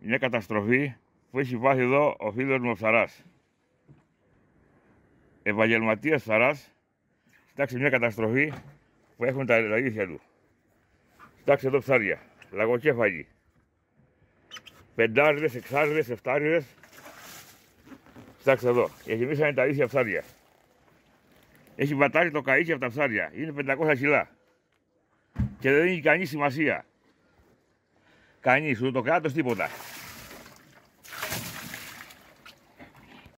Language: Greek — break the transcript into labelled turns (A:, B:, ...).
A: Μια καταστροφή που έχει πάθει εδώ ο φίλος μου ο Ψαράς. Επαγγελματίας Ψαράς, κοιτάξτε μια καταστροφή που έχουν τα αλήθεια του. Κοιτάξτε εδώ ψάρια, λαγοκέφαλοι. Πεντάριδες, εξάριδες, εφτάριδες. Κοιτάξτε εδώ, γεμίσανε τα ίσια ψάρια. Έχει βατάρει το καΐκι από τα ψάρια, είναι 500 κιλά. Και δεν έχει κανεί σημασία. Κανείς, ούτε το κράτος, τίποτα.